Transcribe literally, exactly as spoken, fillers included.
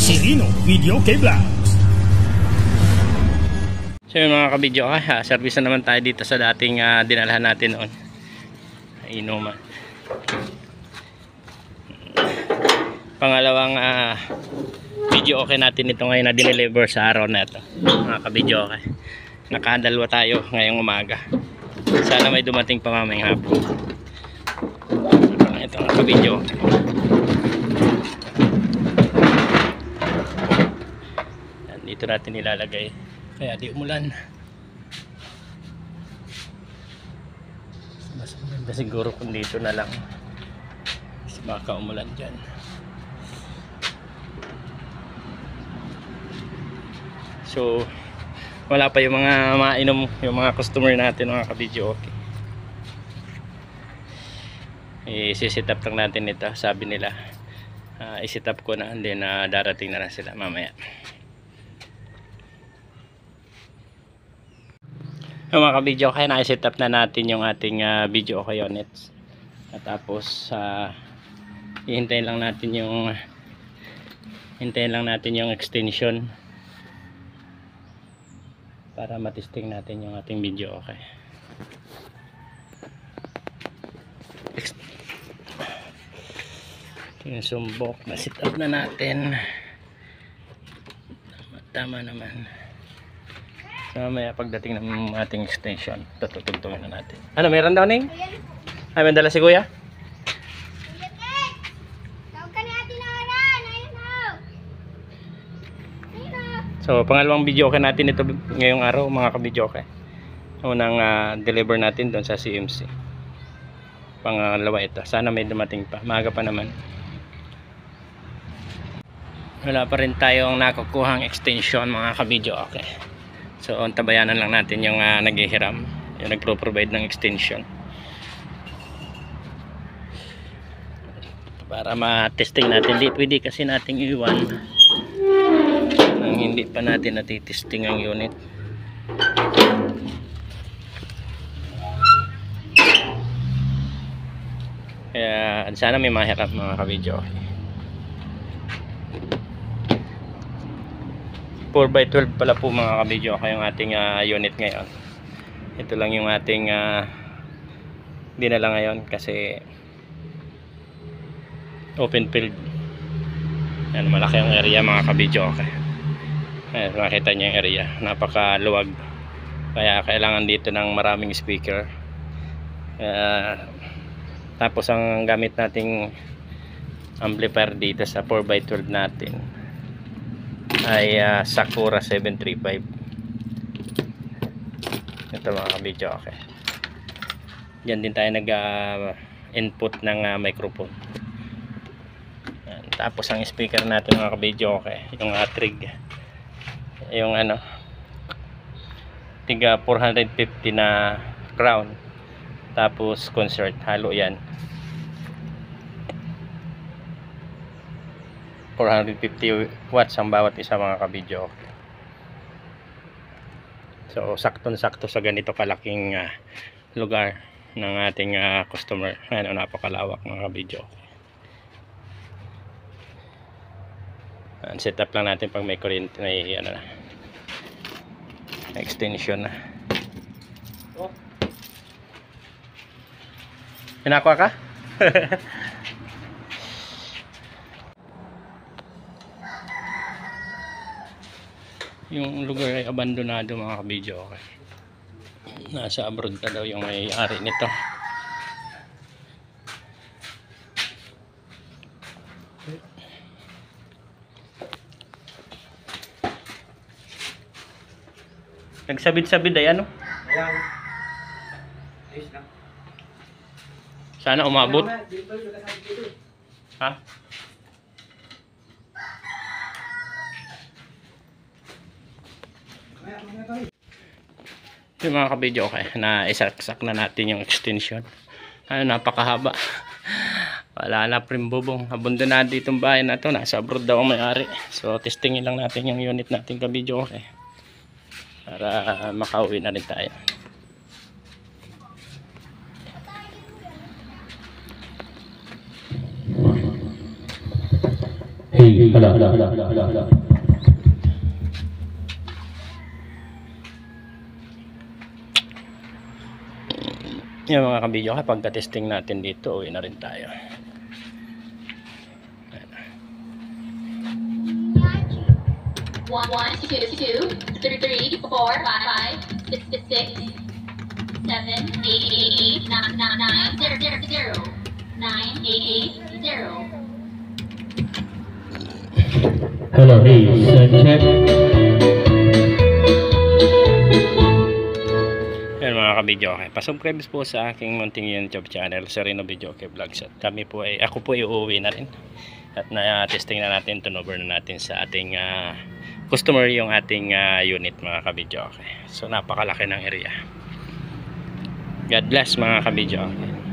Sereno Video Vlog. So yung mga kabidyo, ah, service na naman tayo dito sa dating uh, dinalahan natin noon, inuman. Pangalawang uh, video okay natin ito ngayon na dineliver sa araw na ito, mga kabidyo. Okay, nakadalwa tayo ngayong umaga, sana may dumating pa mamayang hapon. Ito mga kabidyo, dito natin nilalagay kaya di umulan. Mas maganda siguro kung dito na lang, kasi baka umulan dyan. So wala pa yung mga mainom, yung mga customer natin, mga kabidyo. Okay, i-set up lang natin ito. Sabi nila uh, i-set up ko na, and then uh, darating na lang sila mamaya. Yung mga kabidyo, kaya na-set up na natin yung ating uh, video okay units. At tapos uh, ihintayin lang natin yung hintayin lang natin yung extension para matesting natin yung ating video okay. Yung sumbok na set up na natin, tama, tama naman. So mamaya pagdating ng ating extension, tutugtungin na natin. Ano, meron daw ning? Ay, may dala si kuya? So pangalawang video okay natin ito ngayong araw, mga kabidyo okay. Unang uh, deliver natin doon sa C M C. Pangalawa ito, sana may dumating pa, maaga pa naman. Wala pa rin tayong nakukuhang extension, mga kabidyo okay. So tabayanan lang natin yung uh, naghihiram, yung nagpro-provide ng extension, para ma-testing natin. Di pwede kasi nating iwan nang hindi pa natin natitesting ang unit. Kaya sana may mahirap, mga kabidyo. four by twelve pala po, mga kabidyo, yung ating uh, unit ngayon. Ito lang yung ating uh, dinala ngayon kasi open field. Yan, malaki ang area, mga kabidyo okay. Ayan, makita nyo yung area, napakaluwag, kaya kailangan dito ng maraming speaker. Uh, tapos ang gamit nating amplifier dito sa four by twelve natin ay uh, Sakura seven thirty-five. Ito, mga kabidyo okay. Diyan din tayo nag uh, input ng uh, microphone. Yan. Tapos ang speaker natin, mga kabidyo okay, yung uh, trig, yung ano, tiga four fifty na crown, tapos concert, halo yan. four fifty watts ang bawat isa, mga kabidyo. So saktong sakto sa ganito kalaking uh, lugar ng ating uh, customer. Ano, napakalawak, mga kabidyo. Set up lang natin pag may kuryente, may ano na, extension na. Oh. Pinakuha ka? Yung lugar ay abandonado, mga kabidyo okay. Nasa abroad pa daw yung may-ari nito. Nagsabit-sabit ay ano? Ayan. Ayos lang. Sana umabot. Ha? Yung mga kabidyo okay, na isaksak na natin yung extension. Ano, napakahaba. Wala na primbubong. Abandonado itong bahay na to. Nasa abroad daw ang may-ari. So testingin lang natin yung unit natin, kabidyo okay, para makauwi na rin tayo. Hey, Hello, hello, hello, hello, hello, hello. Yan mga kabidyo, kapag testing natin dito, uwi na rin tayo. One, one, two, two, three, three, four, five, five, six, six, six, seven, eight, eight, eight, nine, nine, nine, zero, zero, zero, nine, eight, eight, zero. Hello, hey, sound check. Yan mga kabidyo, okay. Pasubscribe po sa aking munting YouTube channel, Sereno Video Okay Vlogs. At kami po ay, ako po ay uuwi na rin. At na-testing na natin, turnover na natin sa ating uh, customer yung ating uh, unit mga kabidyo. Okay. So napakalaki ng area. God bless mga kabidyo. Okay.